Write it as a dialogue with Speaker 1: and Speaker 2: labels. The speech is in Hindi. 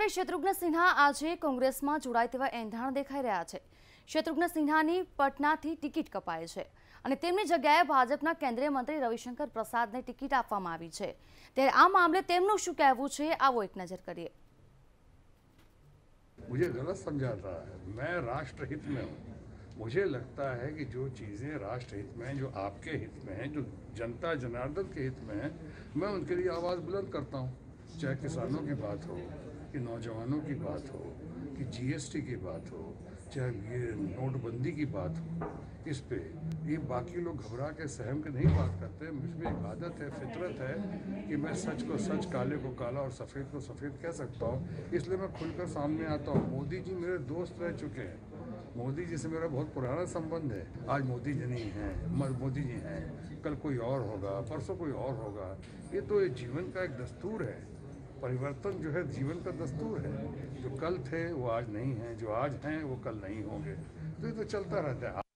Speaker 1: અને શત્રુઘ્ન સિન્હા આજે કોંગ્રેસમાં જોડાય તેવા એંધાણ દેખાઈ રહ્યા છે। શત્રુઘ્ન સિન્હાની પટનાથી ટિકિટ કપાઈ છે અને તેમની જગ્યાએ ભાજપના કેન્દ્રીય મંત્રી રવિશંકર પ્રસાદને ટિકિટ આપવામાં આવી છે। ત્યારે આ મામલે તેમનું શું કહેવું છે, આવો એક નજર કરીએ।
Speaker 2: मुझे गलत समझा था। मैं राष्ट्रहित में हूँ। मुझे लगता है कि जो चीज़ें राष्ट्रहित में हैं, जो आपके हित में हैं, जो जनता जनार्दन के हित में हैं, मैं उनके लिए आवाज़ बुलंद करता हूँ। चाहे किसानों की बात हो, कि नौजवानों की बात हो, कि जीएसटी की बात हो, चाहे ये नोटबंदी की बात हो, इस पे ये बाकी लोग घबरा के सहम के नहीं बात करते। मुझमें एक आदत है, फितरत है कि मैं सच को सच, काले को काला और सफ़ेद को सफ़ेद कह सकता हूँ। इसलिए मैं खुलकर सामने आता हूँ। मोदी जी मेरे दोस्त रह चुके हैं। मोदी जी से मेरा बहुत पुराना संबंध है। आज मोदी जी नहीं हैं, मोदी जी हैं, कल कोई और होगा, परसों कोई और होगा। ये तो ये जीवन का एक दस्तूर है। परिवर्तन जो है जीवन का दस्तूर है। जो कल थे वो आज नहीं हैं, जो आज हैं वो कल नहीं होंगे। तो ये तो चलता रहता है।